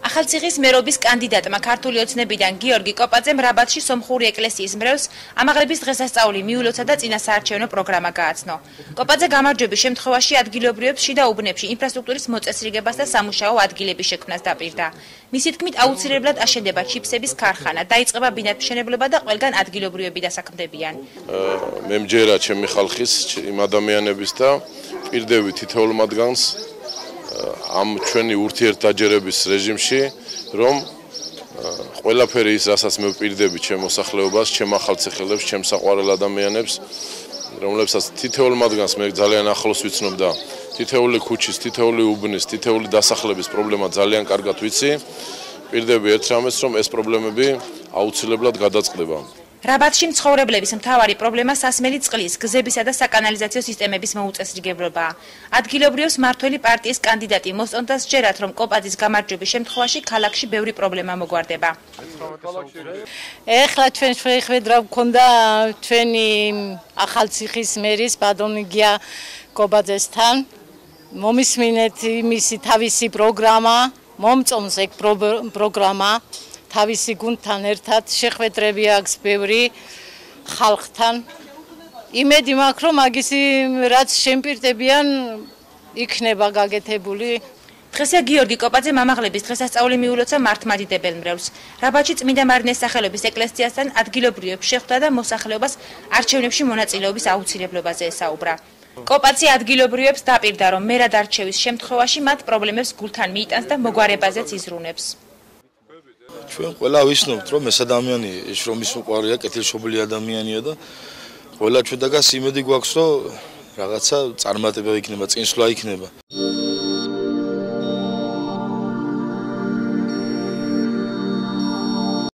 ახალციხის მერობის კანდიდატმა ქართული ოცნებიდან გიორგი კოპაძემ რაბათში სომხური ეკლესიის მრევლს ამაღლების დღესასწაული მიულოცა და წინასაარჩევნო პროგრამა გააცნო. კოპაძე გამარჯვების შემთხვევაში ადგილობრივებს შიდა უბნებში ინფრასტრუქტურის მოწესრიგებას და სამუშაო ადგილების შექმნას დაპირდა. მისი თქმით, აუცილებლად აშენდება ჩიფსების ქარხანა, დაიწყება ბინადმშენებლობა და ყველგან ადგილობრივები დასაქმდებიან. მე მჯერა ჩემი ხალხის, იმ ადამიანების და პირდები თითოეულ მათგანს ამ ჩვენი ურთიერთდაჯერების რეჟიმში, რომ ყველაფერი ის, რასაც მე ვპირდები ჩემ მოსახლეობას, ჩემ ახალციხელებს, ჩემ საყვარელ ადამიანებს, რომლებსაც თითოეულ მათგანს მე ძალიან ახლოს ვიცნობ და თითოეული ქუჩის, თითოეული უბნის, თითოეული დასახლების პრობლემა ძალიან კარგად ვიცი. ვპირდები ერთ რამეს, რომ ეს პრობლემები აუცილებლად გადაწყდება. რაბათში მცხოვრებლების მთავარი პრობლემა სასმელი წყლის, გზებისა და საკანალიზაციო სისტემების მოუწესრიგებლობაა. ადგილობრივებს მმართველი პარტიის კანდიდატი მოსწონდა სჯერათ, რომ კოპაძის გამარჯვების შემთხვევაში ქალაქში ბევრი პრობლემა მოგვარდება. ეხლა ჩვენ შეხვედრა გვქონდა ჩვენი ახალციხის მერის ბატონიგია კოპაძესთან. მომისმინეთ მისი თავისი პროგრამა, მომწონს ეგ პროგრამა. თავისი გუნდთან ერთად შეხვედრები აქვს ბევრი ხალხთან. იმედი მაქვს, რომ მაგისი რაც შემპირდებიან იქნება გაკეთებული. დღესა გიორგი კოპაძემ ამაღლების დღესასწაული მიულოცა მართლმადიდებელ მრევლს. რაბათში წმინდა მარინეს სახელობის ეკლესიასთან ადგილობრივებს შეხვდა და მოსახლეობას არჩევნებში მონაწილეობის აუცილებლობაზე ესაუბრა. კოპაძე ადგილობრივებს დაპირდა, რომ მერად არჩევის შემთხვევაში მათ პრობლემებს გულთან მიიტანს და მოგვარებაზეც იზრუნებს. ჩვენ ყველა ვიცნობთ, რომ ეს ადამიანი შრომის უყვარია, კეთილშობილი ადამიანია და ყველა ჩვენთაგან იმედი გვაქვს, რომ რაღაცა წარმატება იქნება, წინსვლა იქნება.